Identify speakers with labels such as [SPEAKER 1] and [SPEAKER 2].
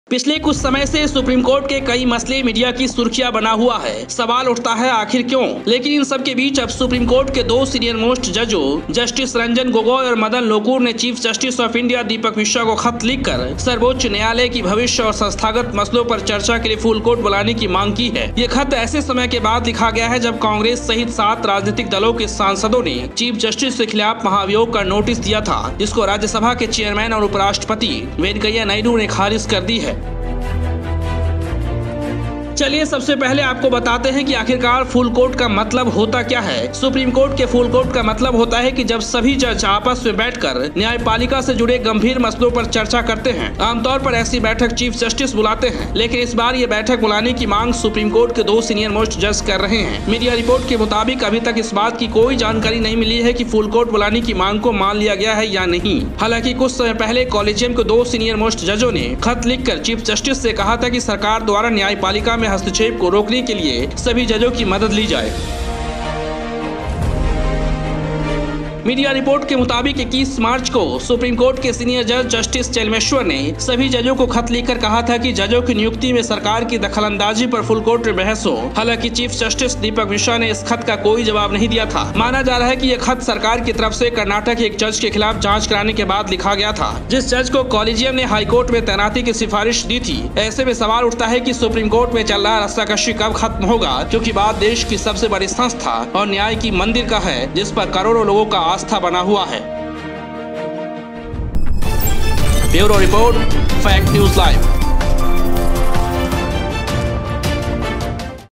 [SPEAKER 1] पिछले कुछ समय से सुप्रीम कोर्ट के कई मसले मीडिया की सुर्खियां बना हुआ है। सवाल उठता है आखिर क्यों? लेकिन इन सब के बीच अब सुप्रीम कोर्ट के दो सीनियर मोस्ट जजों जस्टिस रंजन गोगोई और मदन लोकुर ने chief justice of India Deepak Mishra को खत लिखकर सर्वोच्च न्यायालय की भविष्य और संस्थागत मसलों पर चर्चा के लिए फुल कोर्ट बुलाने की मांग की है। ये खत ऐसे समय के बाद लिखा गया है जब कांग्रेस सहित 7 राजनीतिक दलों के सांसदों ने चीफ जस्टिस के खिलाफ महाभियोग का नोटिस दिया था, जिसको राज्यसभा के चेयरमैन और उपराष्ट्रपति वेंकैया नायडू ने खारिज कर दी है। चलिए सबसे पहले आपको बताते हैं कि आखिरकार फुल कोर्ट का मतलब होता क्या है। सुप्रीम कोर्ट के फुल कोर्ट का मतलब होता है कि जब सभी जज आपस में बैठकर न्यायपालिका से जुड़े गंभीर मसलों पर चर्चा करते हैं। आमतौर पर ऐसी बैठक चीफ जस्टिस बुलाते हैं, लेकिन इस बार ये बैठक बुलाने की मांग सुप्रीम कोर्ट के 2 सीनियर मोस्ट जज कर रहे हैं। मीडिया रिपोर्ट के मुताबिक अभी तक इस बात की कोई जानकारी नहीं मिली है कि फुल कोर्ट बुलाने की मांग को मान लिया गया है या नहीं। हालांकि कुछ समय पहले कॉलेजियम के 2 सीनियर मोस्ट जजों ने खत लिखकर चीफ जस्टिस से कहा था कि सरकार द्वारा न्यायपालिका में हस्तक्षेप को रोकने के लिए सभी जजों की मदद ली जाए। मीडिया रिपोर्ट के मुताबिक 21 मार्च को सुप्रीम कोर्ट के सीनियर जज जस्टिस चेलमेश्वर ने सभी जजों को खत लिखकर कहा था कि जजों की नियुक्ति में सरकार की दखलंदाजी पर फुल कोर्ट में बहस हो। हालांकि चीफ जस्टिस दीपक मिश्रा ने इस खत का कोई जवाब नहीं दिया था। माना जा रहा है कि यह खत सरकार की तरफ से कर्नाटक के एक जज के खिलाफ जाँच कराने के बाद लिखा गया था, जिस जज को कॉलेजियम ने हाईकोर्ट में तैनाती की सिफारिश दी थी। ऐसे में सवाल उठता है कि सुप्रीम कोर्ट में चल रहा रस्साकशी कब खत्म होगा, क्योंकि बात देश की सबसे बड़ी संस्था और न्याय की मंदिर का है, जिस पर करोड़ों लोगों का आस्था बना हुआ है। Bureau report, fact news live.